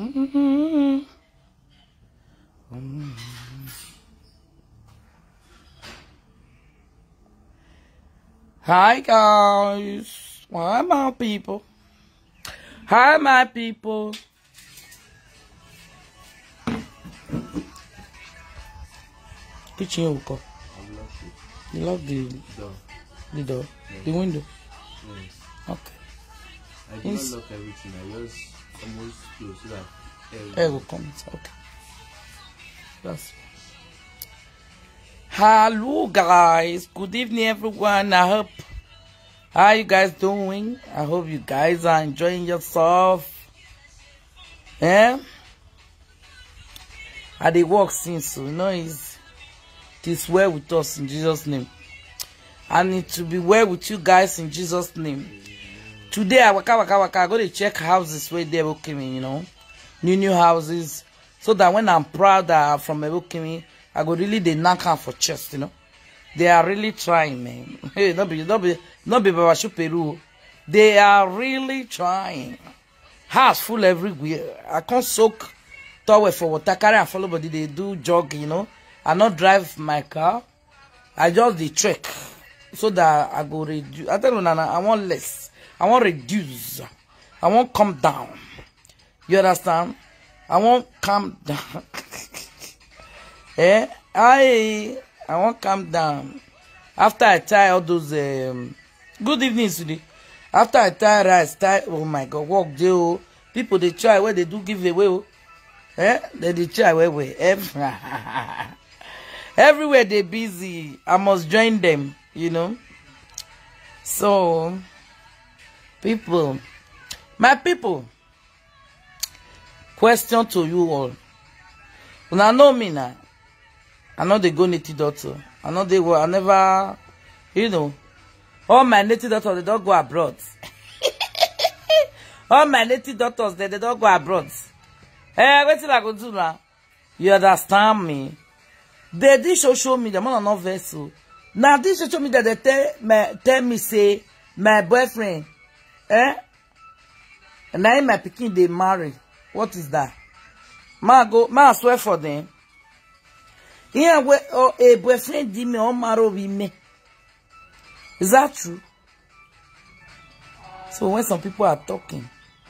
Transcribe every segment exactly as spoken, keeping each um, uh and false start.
Mm-hmm. Mm-hmm. Hi guys, hi my people. Hi my people. Kitchen Uko. You love the door. The door. Yes. The window. Yes. Okay. I do not lock everything. I just almost close so that air will come. Okay. That's. Hello guys. Good evening everyone. I hope. How you guys doing? I hope you guys are enjoying yourself. Eh? I dey work since, so you know it's, it's well with us in Jesus' name. I need to be well with you guys in Jesus' name. Today I waka waka waka I go to check houses where they Ebokimi, you know, new new houses, so that when I'm proud that I'm from Ebokimi, I go really they knock out for chest, you know. They are really trying, man. Hey, not be, not be, not be Babashu Peru. They are really trying. House full everywhere. I can't soak towel for water. Carry and follow, but they do jog, you know. I not drive my car. I just the trek, so that I go reduce. I don't know, I want less. I want reduce. I want come down. You understand? I want calm down. Eh? I. I won't calm down. After I tie all those um, good evening today. After I tie rice, tie oh my god, walk Joe. People they try where they do give away. Oh. Eh? They, they try where we everywhere they busy. I must join them, you know. So people, my people, question to you all. Una know me now. I know they go native doctor. I know they were. I never, you know, all my native doctors they don't go abroad. All my native doctors they, they don't go abroad. Eh, wait till I go do now. You understand me? They did show show me the man not vessel. Now this show me that they tell me tell me say my boyfriend, eh, and now my pikin they marry. What is that? Ma go, ma swear for them. Yeah, we oh, a boyfriend di me on marry with me. Is that true? So when some people are talking,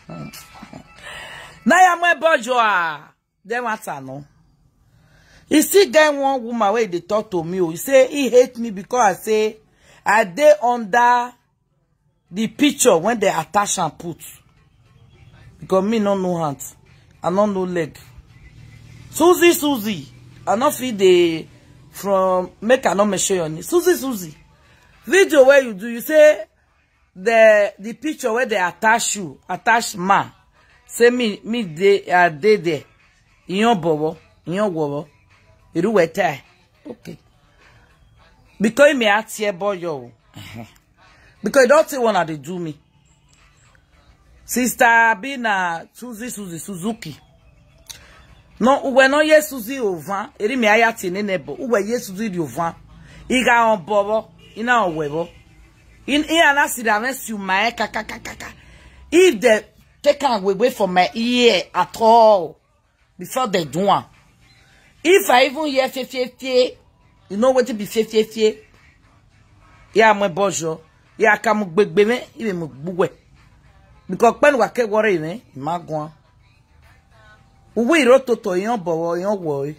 now I'm my bourgeois. Then what's I know? You see, then one woman where they talk to me, he say he hate me because I say I dey under the picture when they attach and put. Because me no no hands, I no no leg. Susie, Susie. I not feel the from make I not measure your knee. Susie, Susie. Video where you do, you say the the picture where they attach you, attach ma. Say me me they are they there. In your bobo, in your wobo. You do wet tie. Okay. Because me at here boy yo. Because don't say one they do me. Sister Bina Susie Susie Suzuki. No, we no ye Susie over. Eri me ayati ne nebo. We ye Susie di over. Iga on bobo. Ina on webo. In here na si da mess you my kaka kaka. If they take away from my ear at all before they do one. If I even hear fifty fifty, you know what to be fifty fifty. Yeah, my bojo. Yeah, come big baby. Even my bugwe. Because when we get worried, me, magwan. We wrote to yon boy, yon boy.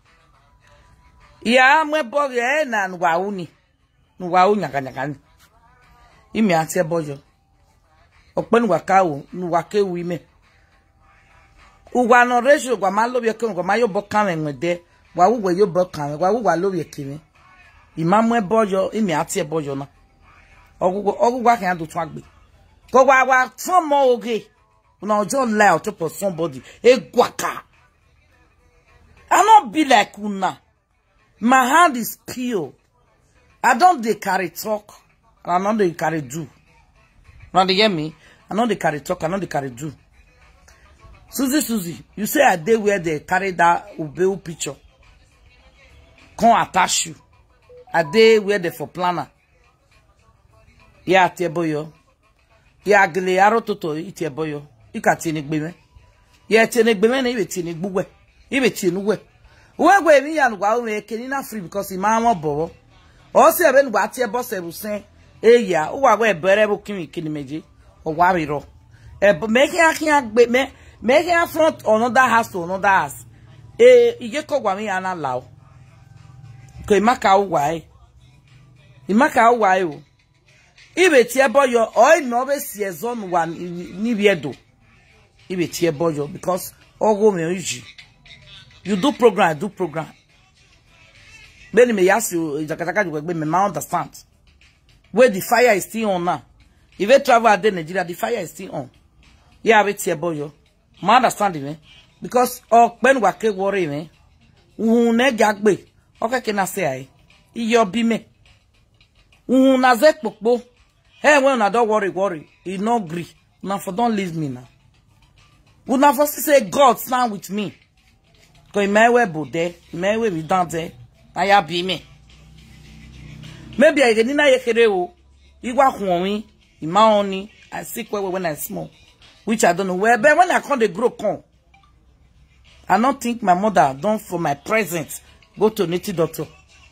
Yeah, my boy, eh, na nwauni. Nwauni nyakanyakani. Imi ati bojo. Okpen wakao, nwake wime. Uwa no ratio gwa malo bia kan gwa mayo bokan enwede wa wo yo bokan wa wo wa lo bia kini imamu e bojo imi ati e bojo na ogugwo ogugwa kan do tun agbe ko wa wa fun mo oge una ojo lie on top of somebody e gwaka. I not be like una. My hand is pure. I don't dey carry talk and I don't dey carry do. Now they hear me? I don't dey carry talk, I don't dey carry do. Susie, Susie, you say a day where they carry that Ubeu picture. Can't attach you. A day where they for planner. Yeah, Tieboyo. Yeah, Glearo Toto, Itieboyo. You can't see any baby. Ye tiene gbeme na ibe tiene gbugwe. Ibe tiene we. We gwe mi ya ngwa o me keni na free because ima mo bowo. O se ebe ngwa tie boss ebusen. E ya, o wa gwe bere bu kimi kini meje. O wa biro. E make akin agbe me make a front another house to another house. E ije ko gwa mi ya na lawo. Ko imaka o wa e. Imaka o wa e o. Ibe tie boyo o no be sie zone one ni biedo. Ibe tie boyo because ogo me uji. You do program, I do program. When me ask you, Jakataka, you me understand. Where the fire is still on now. If you travel at Nigeria, the fire is still on. Yeah, I here boyo. Ma understand me? Because oh, when we ke worry me, une gagbe. Okay, can I say I? Iyo bi me. Una zek pokbo. Hey, when I don't worry, worry. You no agree. Now for don't leave me now. Una for say God stand with me. Because my way bode, my way we down there. I be me. Maybe I didn't know you. You walk home, you money. I sick when I small, which I don't know where. But when I come, the grow come. I don't think my mother done for my present. Go to native doctor.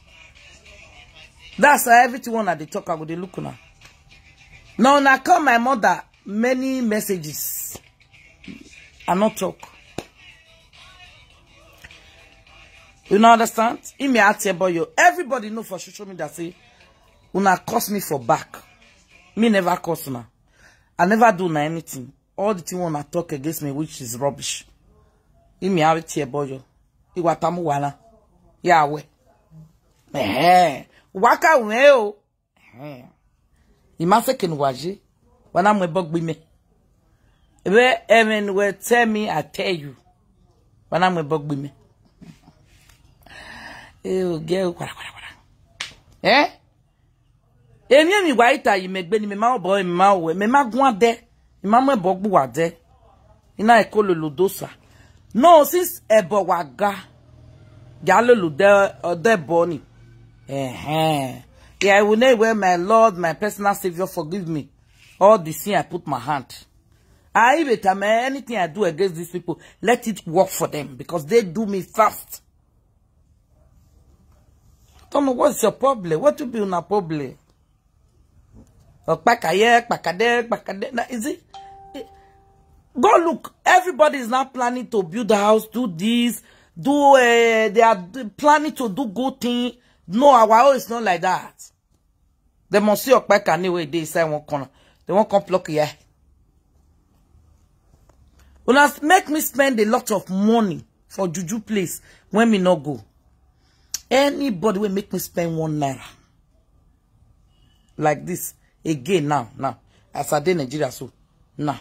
That's why everything one at the talk I go they look now. Now I call my mother many messages. I not talk. You know understand? In me out about you. Everybody know for social media say, una curse me for back. Me never curse now. I never do na anything. All the thing wanna talk against me, which is rubbish. In me out about you. Iwatamu wana. Yahweh. Eh. Waka weo. Eh. Imase kenwaji. Wana mwebog bime. Ebe even will tell me, I tell you. Wana mwebog bime. Eh, girl, kwara kwara kwara. Eh? Emi mi wa ita yi megbe ni me ma obo mi ma we, me ma gun ade, mi ma mo ebo gbu wa de. Ina e ko lolodosa. No, since ebo wa ga. Ga lolodo ode bo ni. Eh eh. Yeah, I will know where my Lord, my personal Savior forgive me. All the sin I put my hand. I even anything I do against these people, let it work for them because they do me fast. Don't know what's your problem. What will be your problem? Is it? Go look. Everybody is now planning to build a house, do this, do. Uh, they are planning to do good thing. No, our own is not like that. They must see your back anyway. They say one corner. They won't come pluck here. Will make me spend a lot of money for juju place when me not go. Anybody will make me spend one naira. Like this. Again now. Now. As I did Nigeria so. Now.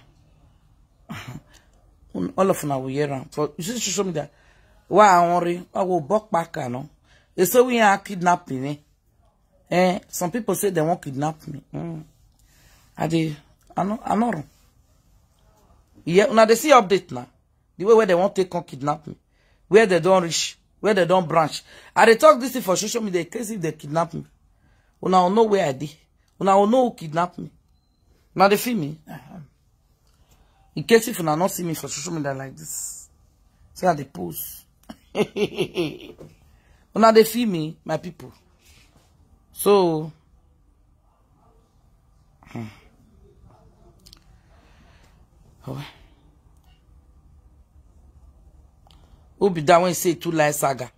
All of them will hear around. For you see show me that. Why I worry. I will buck back no. They say we are kidnapping me. Eh, some people say they won't kidnap me. Mm. I did. I know. I know. Yeah, now they see update now. The way where they want to take on kidnap me. Where they don't reach. Where they don't branch. I they talk this thing for social media in case if they kidnap me. Una will know where I did. Una will know who kidnapped me. Now they feel me. Uh-huh. In case if una not see me for social media like this. See how they post. Una they feel me, my people. So hmm. Oh. Who be that when you say two lies saga?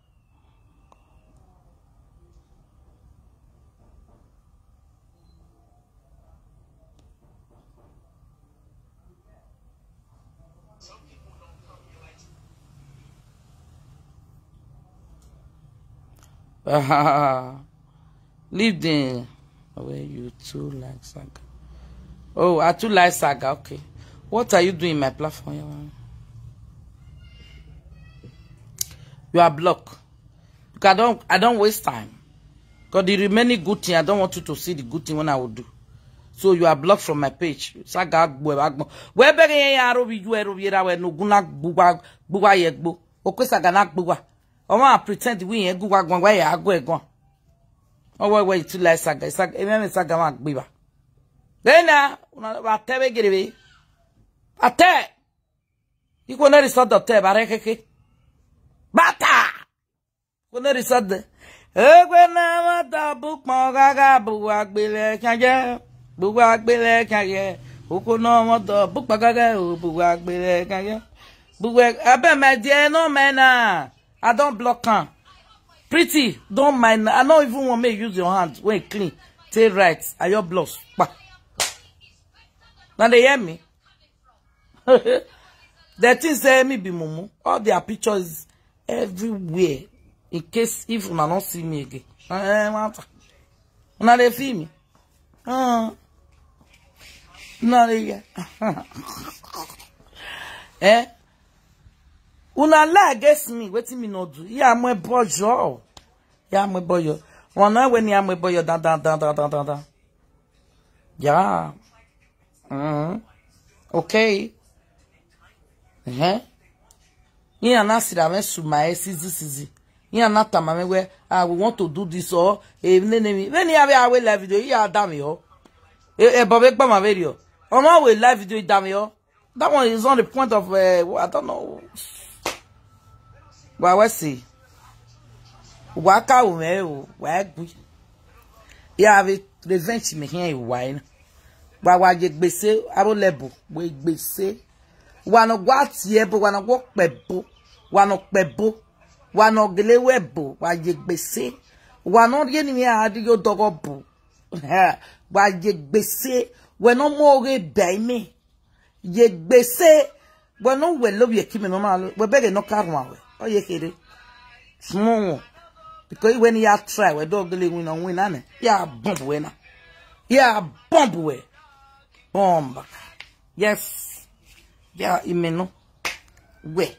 Leave them. Where you two like saga? Oh, I two like saga. Okay. What are you doing in my platform? You are blocked. Because I don't I don't waste time. Because the remaining good thing, I don't want you to see the good thing when I will do. So you are blocked from my page. Saga where begin yaro bi you ero yera we no guna gbuwa gbuwa yegbo. Okwe saga na gbuwa. O ma pretend we yen gbuwa gwan wa ya ago egon. O we we too like saga. Saga e me saga ma gbiba. Then na una ba tebe gerebe. Ate. Iko na risot te bare keke. Bata. Ko na risot. Egwe na mata book mo gaga bu agbele kanje. Bu agbele kanje. Oko no mata book gaga bu agbele kanje. Bu abe my dear no man. I don't block am. Pretty, don't mind. I don't even want me use your hand when it clean. Take right. Are your blouse? Now they hear me. The thing say me be mumu. All their pictures everywhere. In case if you don't see me again. Now they feel me. Uh, now they eh? Una lie against me, wetin me no do. Ya mo bojo. Ya mo boyo. Wana when ya mo boyo da da da da da da da. Yeah. Mm. Okay. Eh? Ya na sira me suma e sizi sizi. Ya na tama me we ah we want to do this or e ne ne mi. When ya we awe live video, ya da me ho. E e bobe gba ma video. Omo we live video da me ho. That one is on the point of uh, I don't know. Wa wasi waka o me o wa gbu ya ave revenge me here wine wa wa je gbese aro level we gbese wa no gwa tie bo wa no gwo pebo wa no pebo wa no gelewe bo wa je gbese wa no ye ni a adi yo dogo bo wa je gbese we no mo re dai me je gbese we no we love ye kimi no ma we bege no karwa we. Oh, you kidding? Small. Because when you try, we don't really win on win, ane. Yeah, bomb winner. Yeah, bomb way. Bomb. Yes. Yeah, you mean no? We.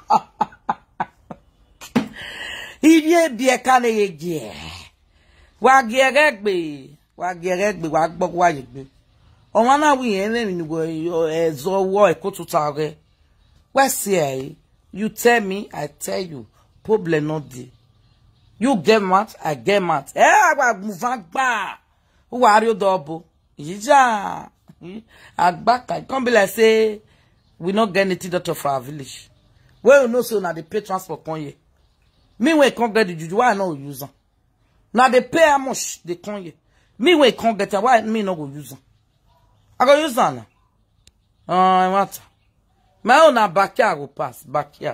If you be a can ye. Wag ye regbe. Wag ye regbe. Wag bog wag. On one hour we ain't in the way. Zo war, go to target. Where's here? You tell me, I tell you. Problem not there. You get mad, I get mad. Eh, I move back. Who are you double? Ija. I back. I can't be like say we not get anything out of our village. Well, you know so now they pay transport on ye. Me when can't get the juju, why I no use them? Now they pay how much they come ye. Me when can't get it, why me no go use them? I go use them now. Uh, what? My own backyard will pass. Backyard.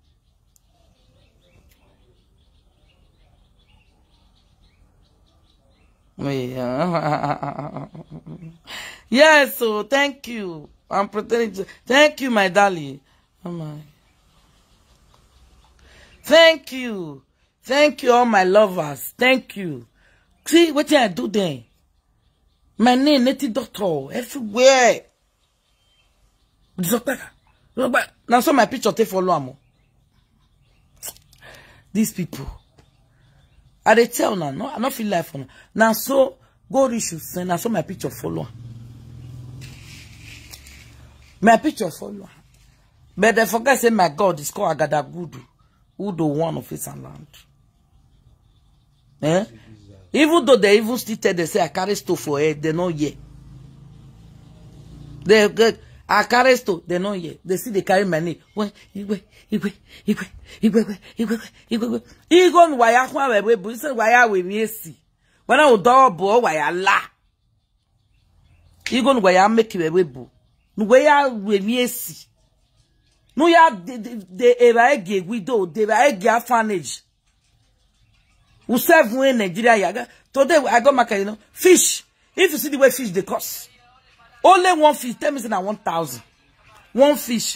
Yes, so thank you. I'm pretending to. Thank you, my darling. Oh my. Thank you. Thank you, all my lovers. Thank you. See what I do then? My name, native doctor, everywhere. Now, so my picture take follow am. These people. I they tell now, no, I don't feel like for now. Now, so God should send. Now, so my picture follow. My picture follow. But they forget say my God is called Agadagudu, who the one of his land. Eh? Even though they even still tell they say I carry stuff for it, they know yet. They get. I carry sto, they know here. They see they carry my name. What? Igwe, Igwe, Igwe, Igwe, Igwe, Igwe. Igon waya kwa wewe, but say waya we miesi. When I would double waya la. Igon waya make wewe bu. No waya we miesi. No ya de de eba ege widow, de eba ege orphanage. We serve in Nigeria yaga. Today I go market, you know, fish. If you see the way fish they cost. Only one fish, tell me say na one thousand. One fish.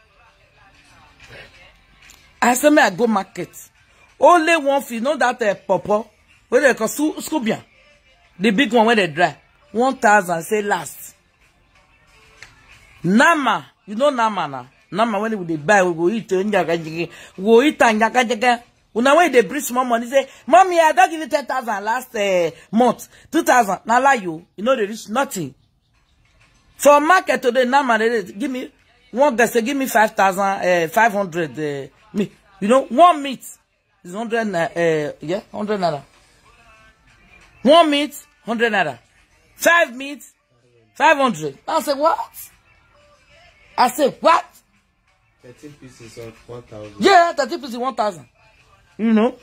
I say me I go market. Only one fish, not that uh, pawpaw. Where they call scubian. The big one where they dry. One thousand, say last. Nama, you know nama na. Nama when we buy, we go eat. We go eat and yaka yaka. Una when they bring small money, say, Mommy, I don't give you ten thousand last uh, month. Two thousand. Now lie you. You know they reach nothing. For market today, now man, give me one guy say give me five thousand, uh, five hundred. Uh, me, you know, one meat is hundred. Uh, yeah, hundred naira. One meat, hundred naira. Five meat, five hundred. I say what? I say what? thirteen pieces of one thousand. Yeah, thirteen pieces one thousand. You know.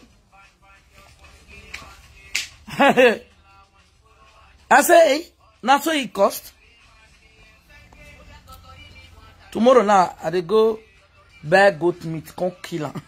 I say, hey, that's what it cost. Tomorrow now, I dey go buy goat meat, come kill am.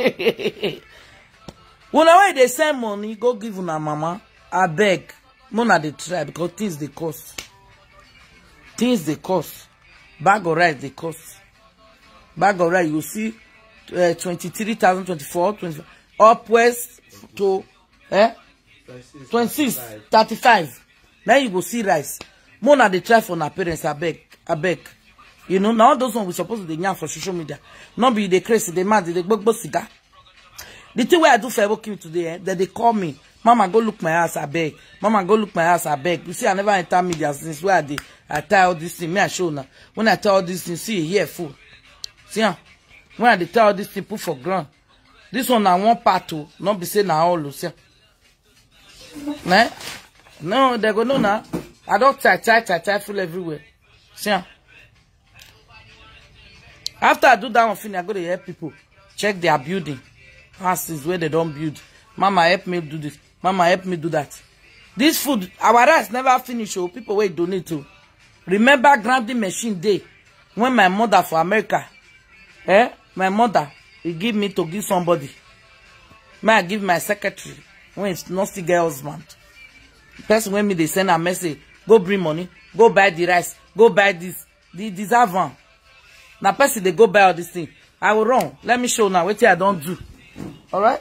When I they send money, go give una mama. I beg, Mona they try because things they cost. Things they cost. Bag of rice they cost. Bag of rice you see, uh, twenty-three thousand, twenty-four, twenty-five, upwards to eh twenty-six, thirty-five. Then you go see rice. Mona they try for na parents. I beg, I beg. You know, now those ones we supposed to be for social media. Not be the crazy, the mad, the bug cigar. The thing where I do for working today, eh, that they call me, Mama, go look my ass, I beg. Mama, go look my ass, I beg. You see, I never enter media since where I did. I tell all this thing, me I show now. When I tell all this thing, see, here, fool. See, huh? When I tell all this thing, put for ground. This one, I want part two, not be saying now all, see. Nah? No, they go no now. I don't try, try, try, try, full everywhere. See, huh? After I do that one thing, I go to help people check their building. Houses where they don't build. Mama help me do this. Mama help me do that. This food, our rice never finish. Oh, people will donate to. Remember grinding machine day when my mother for America, eh? My mother, he give me to give somebody. May I give my secretary when it's not still get husband. Person when me they send a message, go bring money, go buy the rice, go buy this, the deserve one. Now, person they go buy all this thing. I will run. Let me show now what I don't do. All right.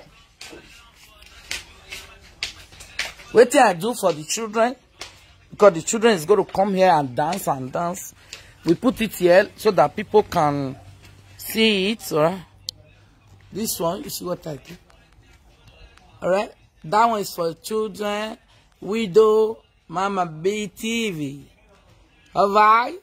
What I do for the children, because the children is going to come here and dance and dance. We put it here so that people can see it. All right. This one, you see what I do. All right. That one is for children, widow, Mama B T V. All right.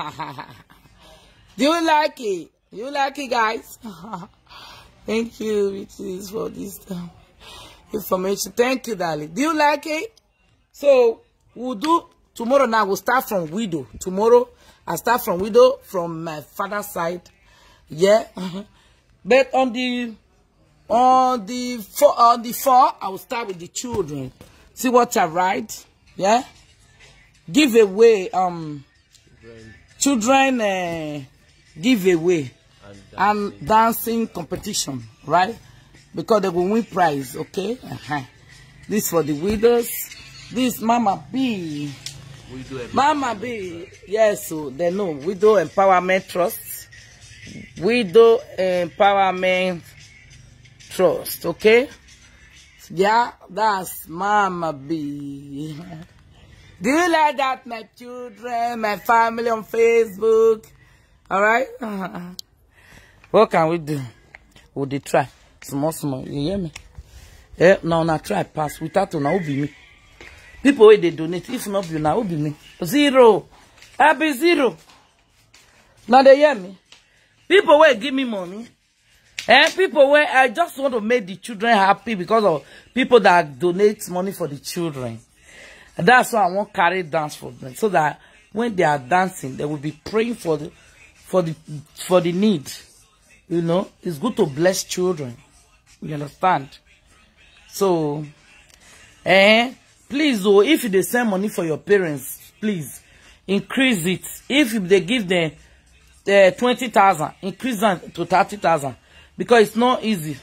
Do you like it? You like it, guys? Thank you, it is for this um, information. Thank you, darling. Do you like it? So we'll do tomorrow. Now we'll start from widow. Tomorrow I start from widow from my father's side. Yeah, but on the on the four on the four I will start with the children. See what I write. Yeah, give away um children. Uh, giveaway and dancing. and dancing competition, right? Because they will win prize, okay? Uh-huh. This for the widows. This Mama B. Mama B. Yes, so they know. Widow Empowerment Trust. Widow Empowerment Trust, okay? Yeah, that's Mama B. Do you like that, my children, my family on Facebook? All right. Uh-huh. What can we do? Would they try? Small, small. You hear me? Yeah, now, now try pass. Without to now be me. People where they donate. If not you now be me. Zero. I be zero. Now they hear me. People where give me money. And people where I just want to make the children happy because of people that donate money for the children. And that's why I want to carry dance for them. So that when they are dancing, they will be praying for the For the for the need, you know, it's good to bless children. You understand? So, eh, please, oh, if they send money for your parents, please increase it. If they give them uh, twenty thousand, increase them to thirty thousand because it's not easy.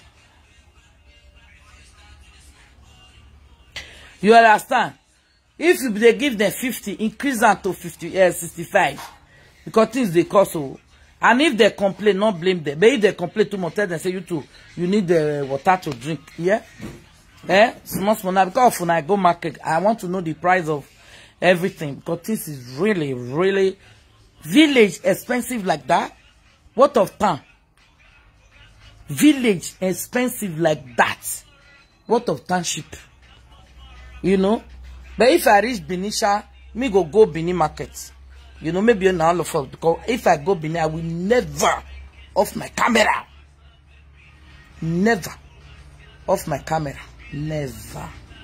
You understand? If they give them fifty, increase them to fifty, uh, sixty-five. Because things they cost so. And if they complain, not blame them. But if they complain too much, they say you too, you need the uh, water to drink. Yeah? Eh? Small, small. Now, because when I go market, I want to know the price of everything. Because this is really, really village expensive like that. What of town? Village expensive like that. What of township? You know? But if I reach Benisha, me go go Benin market. You know, maybe you're all of us. Because if I go Benin, I will never off my camera. Never off my camera. Never.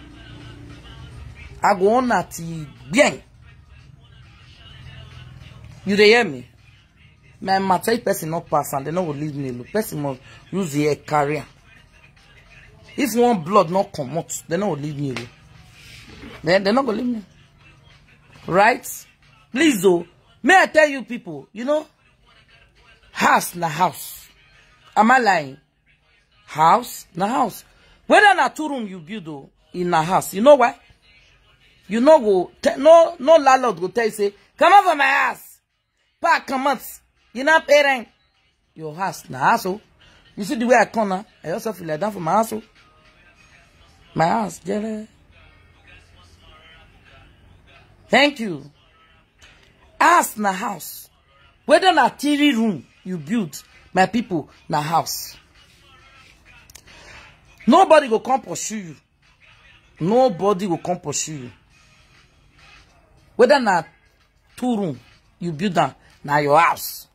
I go on at bien. You dey hear me? My matter if person not pass and they not will leave me alone. Person must use the air carrier. If one blood not come out, they not will leave me alone. Then they're not gonna leave me. Right? Please though, may I tell you people, you know, house na house. Am I lying? House na house. Whether na two room you build though, in a house, you know why? You know go no no landlord go tell you say, come out from my house. Pa come out. You not pay rent. Your house na house. Oh. You see the way I come now? I also feel like that for my house. Oh. My house, Jerry. Thank you. House na house. Whether na T V room you build, my people na house. Nobody will come pursue you. Nobody will come pursue you. Whether na two room you build that, na your house.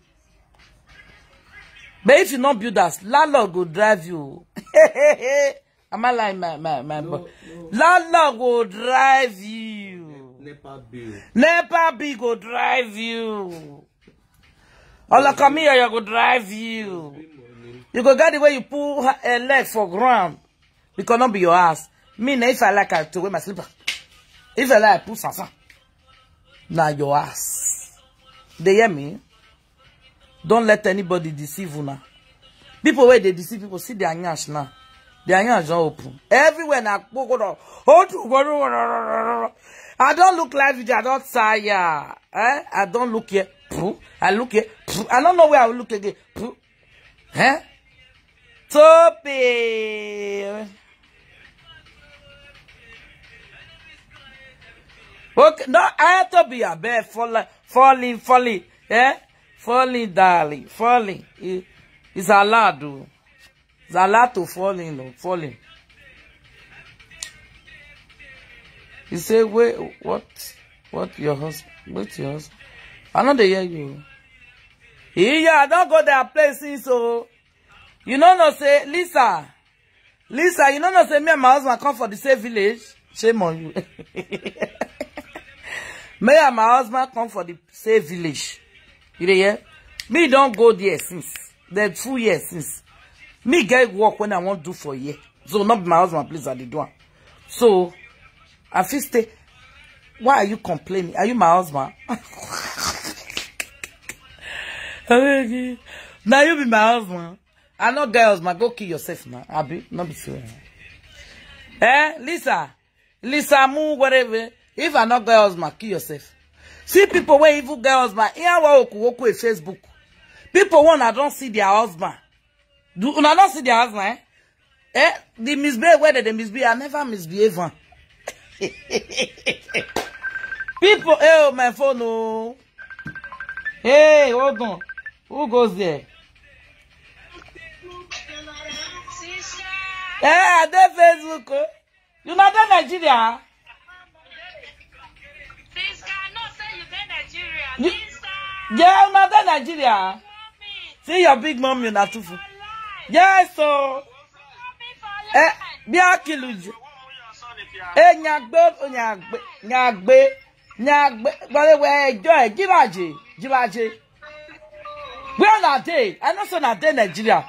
But if you not build that, landlord will drive you. Am I lying, my my my no, no. Landlord will drive you. Nepa bill. Nepa bill go drive you. All come here, you go drive you. You go get the way you pull a leg for ground. Because not be your ass. Me, if I like I to wear my slipper. If I like I put something. Now your ass. They hear me? Don't let anybody deceive you now. People where they deceive people, see their nyash now. Their nyash don't open. Everywhere now. I don't look like video, I don't tire. Eh? I don't look here. I look here. I don't know where I will look again. Eh? Topi. Okay, no, I have to be a bear falling, falling, falling, eh? Falling, darling, falling. It, it's allowed, though. It's allowed to falling, though, falling. You say, wait, what? What your husband? What's your husband? I know they hear you. Yeah, I don't go there places, so. You know, no say, Lisa. Lisa, you know, no say, me and my husband come for the same village. Shame on you. Me and my husband come for the same village. You know, yeah? Me don't go there since. The two years since. Me get work when I want to do for a year. So, not be my husband, please, at the door. So, I feel stay. Why are you complaining? Are you my husband? Now you be my husband. I know girls, man. Go kill yourself now. Abi, not be serious. Eh, Lisa, Lisa, move whatever. If I not girls, man, kill yourself. See people where evil girls, man. Here walk walk with Facebook. People want I don't see their husband. Do I don't see their husband? Eh? Eh? The misbehave where they misbehave. I never misbehave. People, oh my phone, no. Hey, hold on. Who goes there? Eh, I dey Facebook. You not in Nigeria? You, yeah, you not in Nigeria. See your big mom, you not too full. Yes, so. Eh, be a kiluji. Eh, nyagbe, nyagbe, nyagbe, nyagbe. But we enjoy. Give aje, give aje. Where na day? I know so na day Nigeria.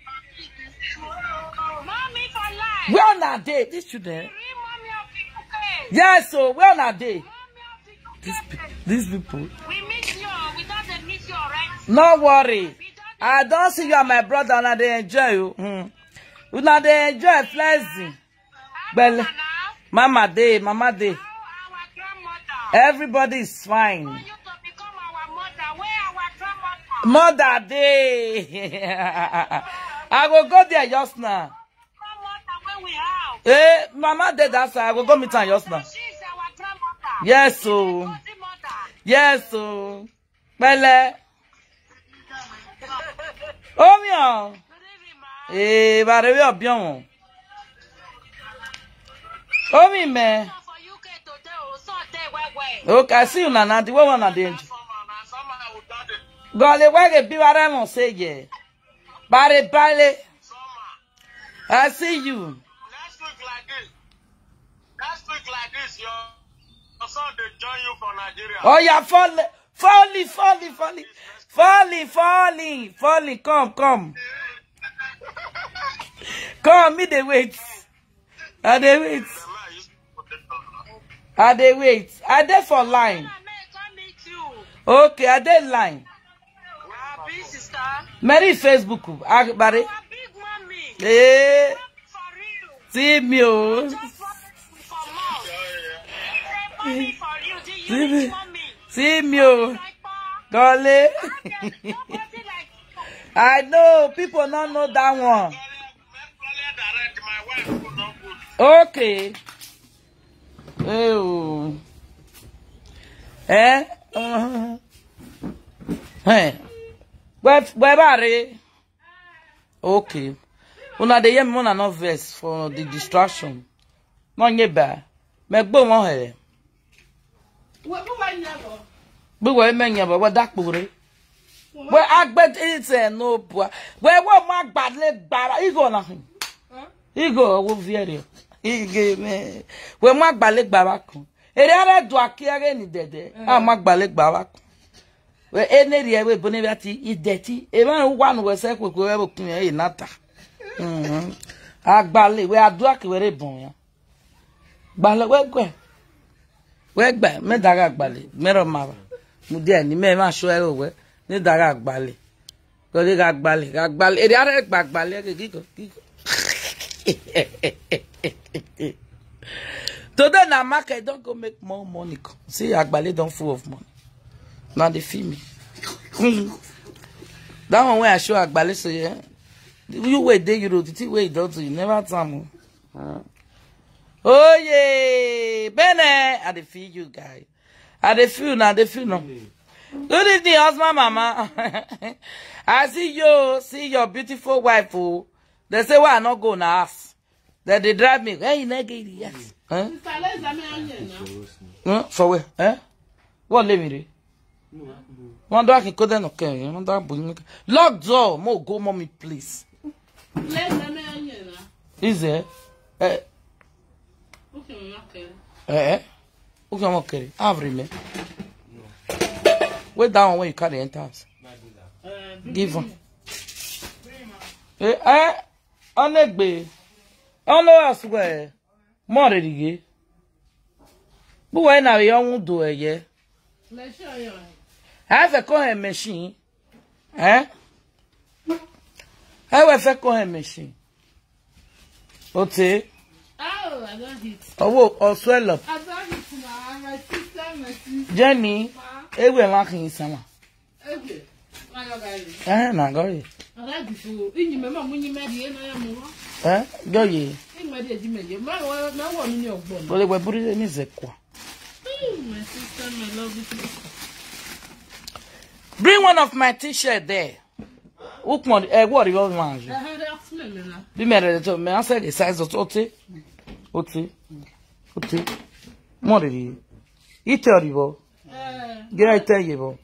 Where na day? These children. Yes, so where na day? These people. These people. We miss you. We don't miss you, right? No worry. I don't see you and my brother and they enjoy you. Hmm. You know they enjoy flexing. Well, Mama day, Mama day. Everybody is fine. For you to become our mother, where our grandmother? Mother day. I will go there just now. Grandmother, where we have. Eh, Mama day that's I will go meet her just now. She's our grandmother. Yes, so. Yes, so. Well, oh, yeah. Eh, but we are bien. Oh, me, man. Okay, I see you now. The one on the edge. Go the way the people around say, yeah. Bare, bare. I see you. Next week like this. Next week like this, your, your son they join you from Nigeria. Oh, yeah, folly, folly, folly, folly. Falling, falling, falling. Come, come. Come, me they wait. I they wait. I they wait. I they for line. Okay, I they line. Mary Facebook. Agbare. Eh. See me, oh. See me. See me, oh. Golly. I know people don't know that one. Okay. Oh. Eh? Uh, hey. Where where are they? Okay. Una dey hear me una no verse for the distraction. No nyeba. Me gbo won here. We we wa nyaba. We we me nyaba we dakpore. We agbet it no boy. We we ma gbadle gbara igo na hin. Igo wo viere. Ige me. We ma gbale gbara kan. Ere ara do akiare ni dede. Ah ma gbale gbara kan. We eneri we boni biati ideti. E ma wa no we se kwekwe we bokin e nata. Mhm. Agbale we adua ki were bon ya. Gbale we gbe. We gbe me daga agbale. Mero mara. Mu dia ni me ma so e we ni daga agbale. Ko de ga agbale, ga agbale. Ere ara gba agbale ke kiko kiko. Today na market don't go make more money. See agbale don't full of money. Now they feel me. That one where I show agbale so yeah. You wait there, you know, the way you don't you never tell me. Uh, oh yeah, Bene, I dey feel you guys. I dey feel now, they feel no. Good evening, husband, mama. I see you, see your beautiful wife. Oh, they say why I not go na house. That they drive me. Hey, you not get it yet? Huh? Huh? For where? Eh? What let me do? One dog can go there, okay. One dog bring. Lock door, mo go, mommy, please. Is there? Eh? Okay, okay. Eh? Okay, okay. Avri me. Wait down when you carry enter house. Give him. Eh? Eh? Onegbe. Ono aswe. More dige. Bu we na we yon do eye. Le show you. Have a coin machine. Eh? I will fake on a machine. Okay. Oh, I don't hit. Oh, oh, swell up. I don't hit now. My sister, my sister. Jenny, I will mark in summer. Okay. Eh, na go ye. I like before. In your mama, when you made the end, eh? Go ye. In my dear, you made your man. No one in your bone. Well, they were put it in his equa. My sister, my love. Bring one of my t-shirt there. Look more, eh, what you want, man? I had a smell. Be married to me. I said the size of Ote. Ote. Ote. More than you. Eat your Get I tell you.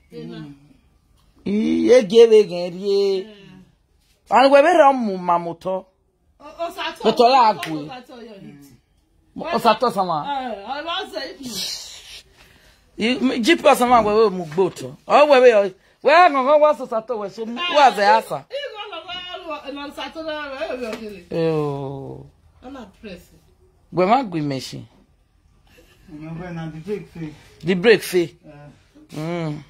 Ye gave again, ye. And we were on Mamoto. But all I agree. Osato sama. I was saying. You jeep us sama we we mugboto. Oh we we we ngongo wa Osato we so wa ze asa. Oh. I'm not pressing. We ma gwi machine. Remember na the brake fee. The brake fee. Mm.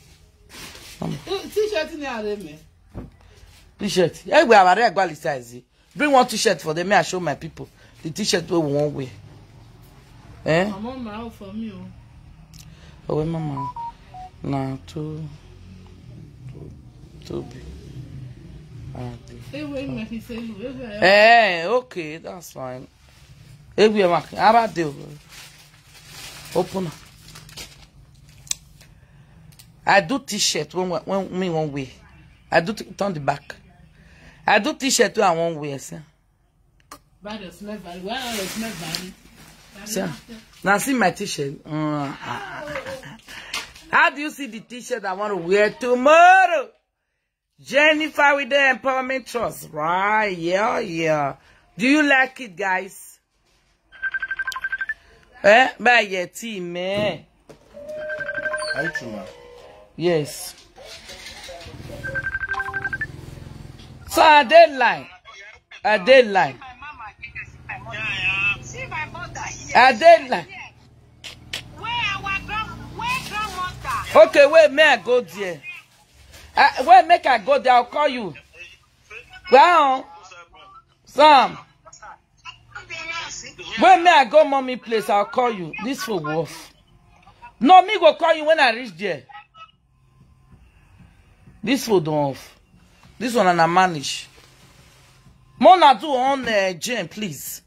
T-shirt ni are me. T-shirt. Eh we are regular size. Bring one t-shirt for them. May I show my people the t-shirt we won't wear. Eh? Mama for me. Oh, wait, mama. Nah, too, too, too big. Eh, okay, that's fine. Hey, we are making. How about the open? I do t-shirt when when me one way. I do it on the back. I do t-shirt when I one way, sir. But it's not very well. It's not very. Sir, now see my t-shirt. Uh, how do you see the t-shirt I want to wear tomorrow? Jennifer with the Empowerment Trust, right? Yeah, yeah. Do you like it, guys? Eh? By your team, man. Are you true, man? Yes. So I did lie. I did lie. My mama here, see my mother. See my mother here. I did lie. Where our grand, where grandmother? Okay, wait, may I go there? I, wait, make I go there. I'll call you. Well, Sam. Wait, may I go mommy place? I'll call you. This for Wolf. No, me go call you when I reach there. This for don't off. This one and I manage. Mona do on uh, Jane, please.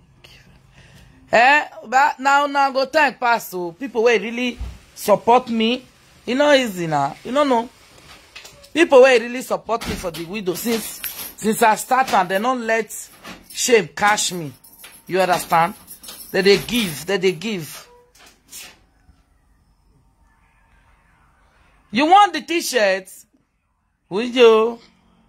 Eh, but now now go time pass so people will really support me. You know easy now. You know no. People will really support me for the widow since since I started and they don't let shame cash me. You understand? That they give, that they give. You want the t-shirts? Will you?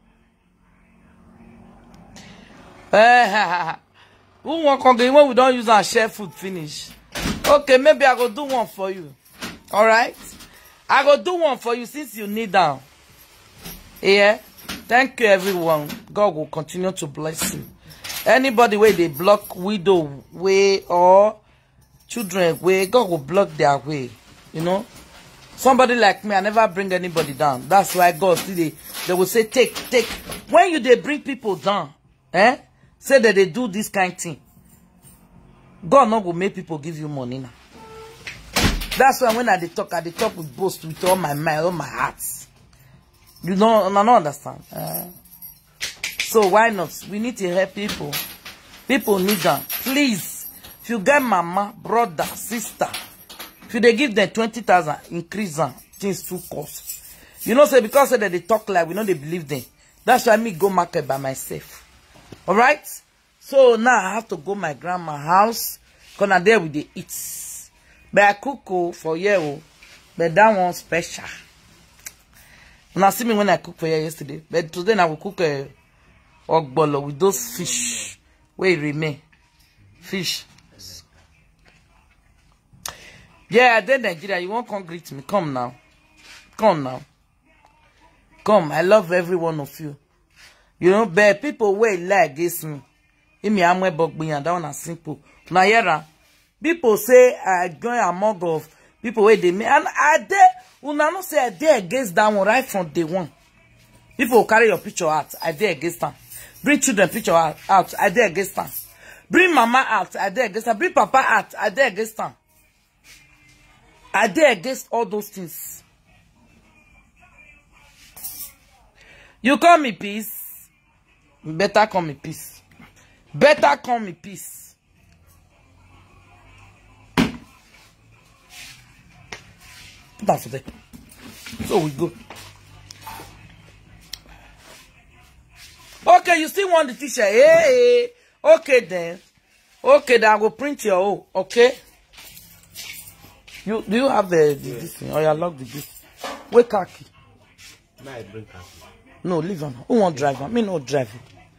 Uh, who want congregate when we don't use our share food finish? Okay, maybe I go do one for you. All right, I go do one for you since you need down. Yeah, thank you everyone. God will continue to bless you. Anybody where they block widow way or children way, God will block their way. You know, somebody like me, I never bring anybody down. That's why God see they they will say take take. When you they bring people down, eh? Say that they do this kind of thing. God not will make people give you money now. That's why when I they talk, I they talk with boast with all my mind, all my heart. You know, I don't understand. Uh, so why not? We need to help people. People need them. Please, if you get mama, brother, sister, if you they give them twenty thousand, increase them. Things too cost. You know, say because say that they talk like we know they believe them. That's why me go market by myself. All right, so now I have to go my grandma's house. Cause there with the eats. But I cook for you, but that one special. Now see me when I cook for you yesterday. But today I will cook a ogbolo with those fish. Where it remain, fish. Yeah, I did Nigeria. You won't come greet me. Come now, come now, come. I love every one of you. You know, but people way like against me. In me, I'm and that one is simple. Now, yeah, people say I join among of people where they me, and I dare, when I don't say I dare against that one right from day one. People carry your picture out, I dare against them. Bring children picture out, out I dare against them. Bring mama out, I dare against them. Bring papa out, I dare against them. I dare against all those things. You call me peace. Better call me peace. Better call me peace. That's it. So we go. Okay, you still want the t-shirt? Hey, hey. Okay then. Okay, then I will print your own. Okay. You do you have the, the yeah. this thing? Oh, you lock the this. Where khaki? Now I bring khaki. No, leave him. Who won't drive? I mean, no drive.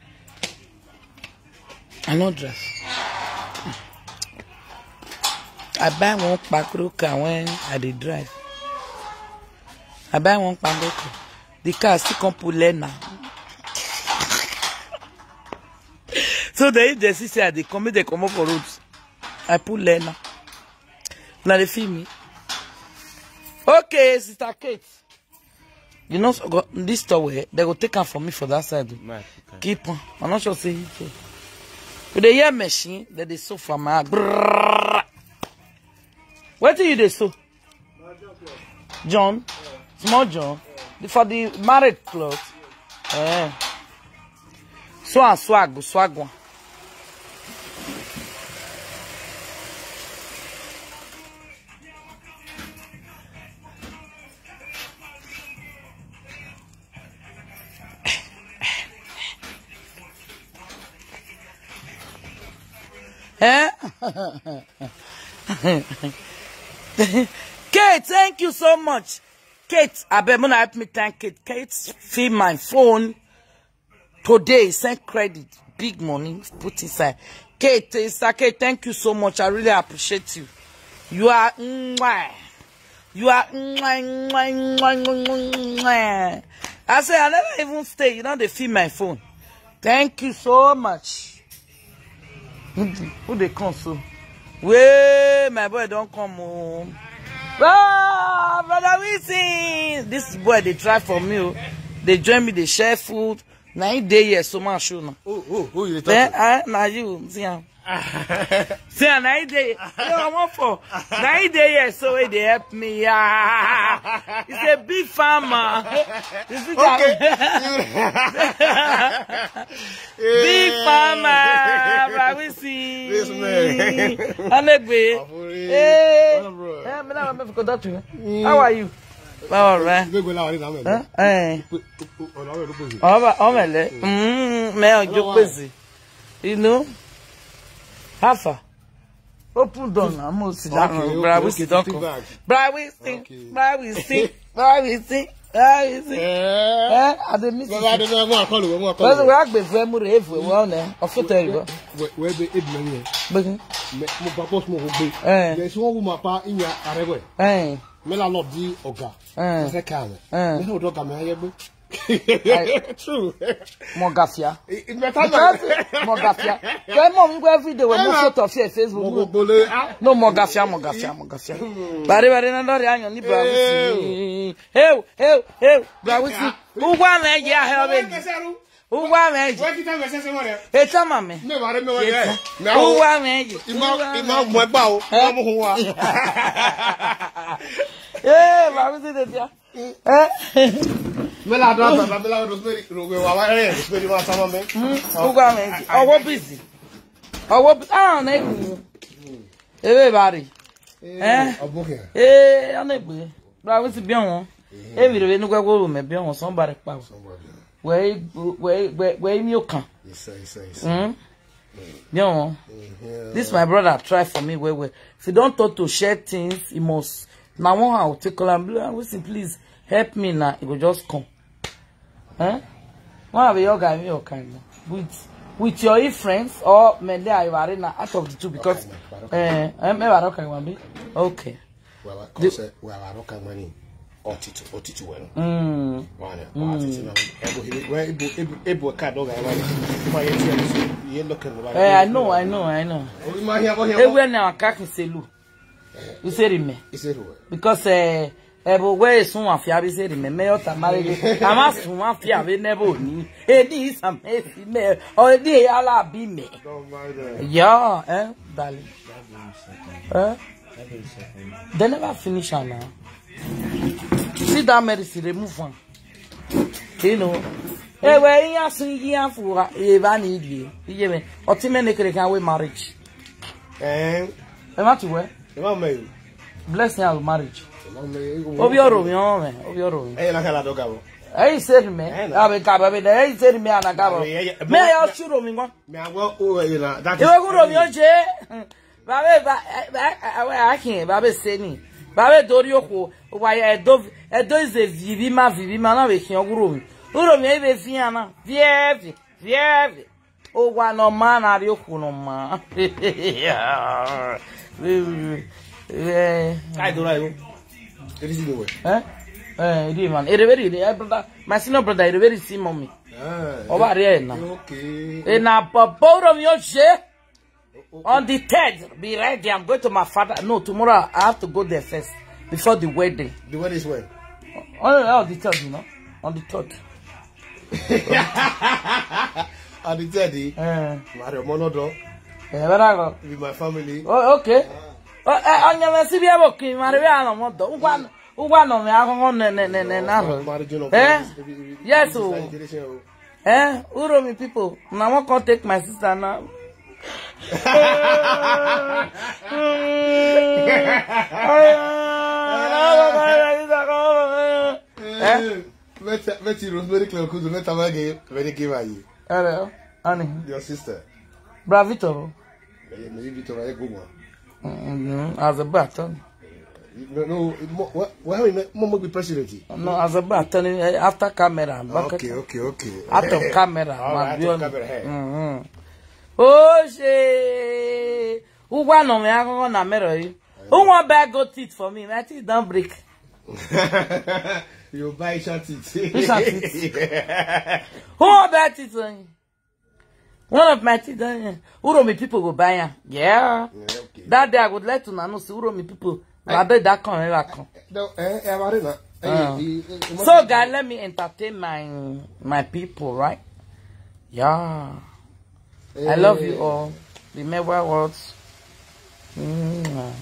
I no drive. I buy one pakroka when I dey drive. I buy one pakroka. The car still come pull now. So they if they see say they come, they come up for roads. I pull now. Now they feel me. Okay, Sister Kate. You know, this store where they go take her from me for that side. Right, okay. Keep on. I'm not sure say it. With the hair machine that they sew for my what do you they sew? John? Yeah. Small John? Yeah. For the married clothes? Yeah. Eh. So and swag, swag one. Eh? Kate, thank you so much. Kate, I bet when I help me thank Kate. Kate, feed my phone today. Send credit, big money, put inside. Kate, Sister Kate, thank you so much. I really appreciate you. You are, mwah. You are, mwah, mwah, mwah, mwah, mwah. I say I never even stay. You know they feel my phone. Thank you so much. Who they come so? Way my boy don't come home. Ah, brother, we see this boy. They try for me. They join me. They share food. Nine day yes, so much show now. Oh, oh, oh, you talking? Eh, now you see him. See, nine day. I'm up for nine day yes, so they help me. Yeah, he's a big farmer. Okay. Big farmer. Right, we see. This man. Anegbe. Hey, how are you? All right. Huh? Eh. Oh, oh, mele. Hmm. Me ojo pesi. You know. Hafa. Open door now. Mo sit down. Bra, we sit down. Bra, we sing. Bra, we sing. Bra, we sing. Bra, we sing. Eh. I dey miss you. I don't know. Mo call you. Mo call Because you. we are going to move if we want to. Of course, there you go. Where be it money? But, Mo papa mo be. eh, Yes, one woman pa inya arebe. eh, Me la love di oga. eh, Se ka me. eh. Me no do ka me ayebe. True. Mogafia. It better Because Mogafia. When mom go every day when mo photo of your Mo Facebook. bole. No Mogafia, Mogafia, Mogafia. Bari bari na ndori anyo ni bra wisi. Hey, hey, hey, bra wisi. Ugwa na eje ahia obeji. Ugwa na eje. Where kita me se se mo re? E chama me. Me ware me ware. Ugwa na eje. Ima ima mo gba o. Mo hu wa. Eh, bra wisi de dia. Eh. Me la do ata me la rosemary ro we wa wa re rosemary ma sama me. Ugwa na eje. Owo busy. Owo ah na egu. Ebe bari. Eh. Obuke. Eh, anegbe. Bra wisi bi won. E mi re nu gwagwo me bi won somebody pa. Where where where where me can. Yes, yes, yes. Hmm. You know, this my brother try for me where where. If you don't talk to share things, he must. Now one how take and listen, please help me now. It will just come. Huh? One of your guy me your kind with with your friends or men there you are now out of the two because eh eh me are okay one be okay. Well, I say well I don't can money. Otito otito well. Mm. Wana. Otito na ebo hibe where ebo ebo ebo card oga wana. My yesi you look at the Eh I know I know I know. Oh my here go here. Eh we na akaki selu. You say me. You say who? Because eh ebo we sun afia be say me me ota marry. Ama sun afia be never ni. E di some e me o di ala bi me. Don't mind that. Yeah, eh, darling. Eh? They never finish her now. See that medicine, remove one. You know. Eh, where you are seeing here for a van idiot. You mean, or Timmy can wait marriage. Eh? I'm not to where? Ema me. Blessing our marriage. Ema me. Of your room, your man, of your room. Eh, na kala doga bo. Eh, said me. I be cab, eh, said me, and I got me. May I ask you, Romy? Me I go over you na. That You go Romy, Jay. Babe, I can't, Babe, say me. Babe, Dorio, why I do, I do is a vivima, vivima, na with your room. Uro me be fiana, vievi, vievi. O wa no man ari oku no ma. Eh. I do right. It is the way. Eh? Eh, di man. E very dey brother. My senior brother, e very see mommy. Ah. O ba re na. Okay. E na papa me oje. On the third, be ready. I'm going to my father. No, tomorrow I have to go there first before the wedding. The wedding is when? On oh, the third, you know. On the third. On the third, Eh. Mario Monodo Eh, where I go? with my family. Oh, okay. Oh, eh, on your messy be able to marry a moto. One, one on me, I go on ne ne ne ne. Eh? Yes, oh. Eh? Uro me people. Now I can't take my sister now. Eh? Met met you Rosemary Cleo Kuzu met amage very give you. Hello, honey. Your sister. Bravito. Maybe Victor a good one. Mm, as a button. No, no, what what mom be president? No, as a button after camera. Okay, okay, okay. Out of camera. Out of camera. Mm. Oh, she. Who want no me? I go na mirror you. Who want bag go teeth for me? My teeth don't break. You buy short it. Short it. Who about it? One of my teeth. Uromi people go buy ya. Yeah. Yeah, okay. That day I would like to know see Uromi people. I bet that come ever come. No, eh, eh, Marina. Uh, so guys, let me entertain my my people, right? Yeah. I love you all. Remember words. Mm.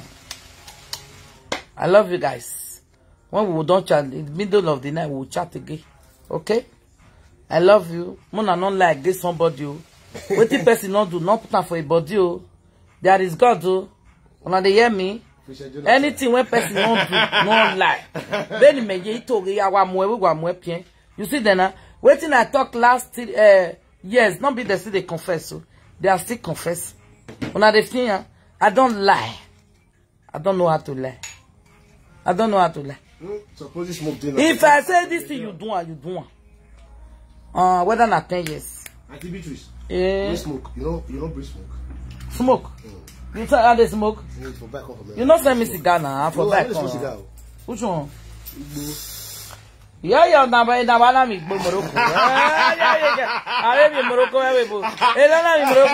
I love you guys. When we don't chat in the middle of the night, we'll chat again. Okay? I love you. Mona not like this somebody. What the person not do, not put on for a body. There is God. When they hear me, anything when person not do, not lie. Then me ye talk ya wa mwe wa mwe pien. You see then uh, waiting I talk last uh, years, not be they still they confess. So they are still confess. When they feel I don't lie. I don't know how to lie. I don't know how to lie. Mm, suppose you smoke dinner. If I say this thing you do, you do. Uh, whether not ten years. Auntie Beatrice. Yeah. You smoke. You know, you don't breathe smoke. Smoke. Mm. You tell how they smoke. Mm, for back home. You not send me cigar now. For no, back home. Which one? Yeah, yeah, na ba na ba na mi gbo Morocco. Yeah, yeah, yeah. Are mi Morocco we bo. E na na mi Morocco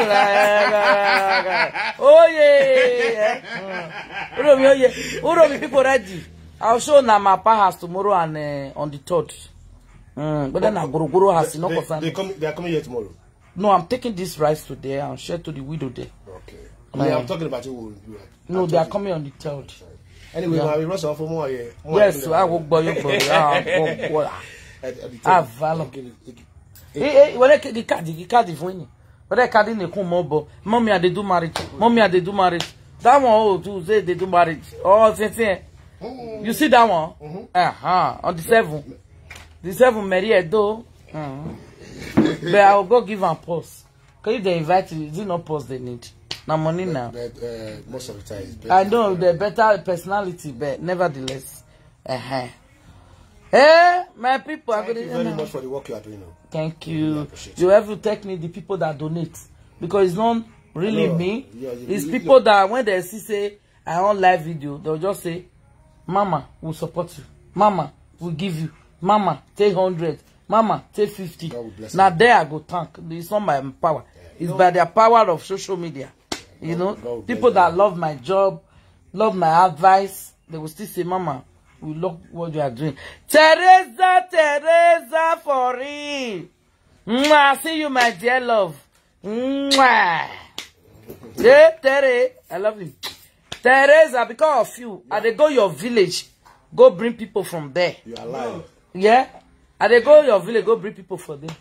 la. Oh yeah. Uro mi oh yeah. Uro mi people ready. I'll show na my house tomorrow and uh, on the third. Mm, but then I go go house no concern. They come they are coming here tomorrow. No, I'm taking this rice today and share to the widow there. Okay. I mean, Um, I'm talking about you. No, they are coming on the third. Anyway, Yeah. I will rush off for more. Yeah. Yes, so I will buy you for you. Ah, valor. Eh, eh, when I the card, the card is winning. But I can't even come more. Mommy, I they do marriage. Mommy, I they do marriage. That one, oh, to say they do marriage. Oh, say, you see that one? Mm-hmm. Uh huh. On the seven, the seven, Mary Edo. Mm-hmm. But I will go give them pause. Cause if they invite you, is it not pause they need? Now money now. But uh, most of the time, it's better. I know the better personality, but nevertheless, uh huh. Hey, my people, Thank I you very much for the work you are doing. Now. Thank Really you. appreciate You have to take me the people that donate because it's not really No, me. yeah, you- It's you- people that when they see say I on live video, they'll just say, "Mama, we'll support you. Mama, we'll give you. Mama, take hundred. Mama, take fifty." God will bless Now you. there I go thank. It's not my power. It's by the power of social media. You know, God will bless people you. that love my job, love my advice, they will still say, "Mama, we love what you are doing." Teresa, Teresa, for real. Mwah, see you, my dear love. Mwah. Yeah, Tere, I love you. Teresa, because of you, yeah. I they go your village, go bring people from there. You are alive. Yeah? I they go your village, go bring people for them.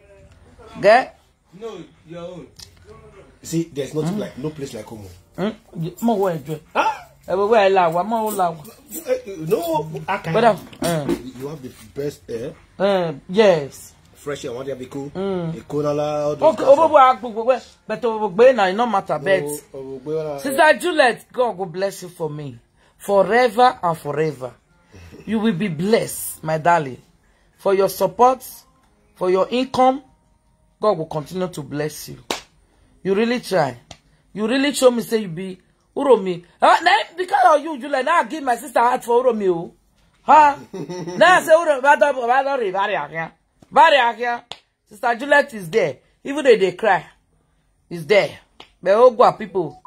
Okay? No, your own. See, there's nothing mm. like no place like Como. Hmm? Mo wo ejo. Ah? Everywhere I la wa, mo la wa. No, I can. But uh, uh, you have the best air. uh, yes. Fresh air, want to have the cool. Mm. The cola, all those Okay, stuff. over gbogbo, but over now, it no matter. But Oh, oh, oh, Sister Juliet, God will bless you for me, forever and forever. You will be blessed, my darling, for your support, for your income. God will continue to bless you. You really try. You really show me say you be Uromi. Ah, now because of you, Juliet, now I give my sister heart for Uromi. Oh. Huh? Now I say Uromi, bad up, bad up, bad up. Bad Sister Juliet is there. Even though they cry, is there. But oh, go people.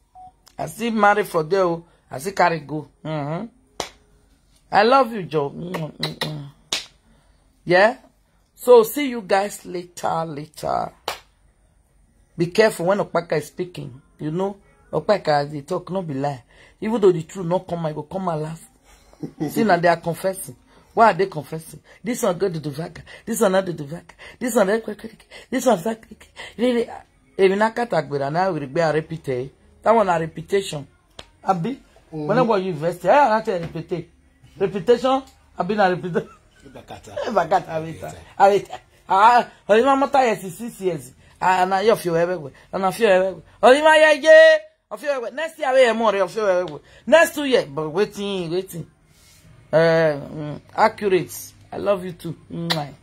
I see marry for there. I see carry go. Mm-hmm. I love you, Joe. Mm-hmm. Yeah. So see you guys later. Later. Be careful when Okpaka is speaking. You know, Okpaka they talk not be lie. Even though the truth not come, I go come and laugh. See now they are confessing. Why are they confessing? This one go to the vaca. This one not to the vaca. This one this one that really. If not category, now we be a repeat. That one a reputation. Abi, whenever you invest, I not a repeat. Reputation. Abi na repeat. Bakata. Bakata. Abita. Abita. Ah, only my mother is six years. Ah, na you feel everywhere. And I feel everywhere. Only my yeah yeah. I feel everywhere. Next year we more. I feel everywhere. Next two years, but waiting, waiting. Uh, mm, accurate. I love you too. Mwah.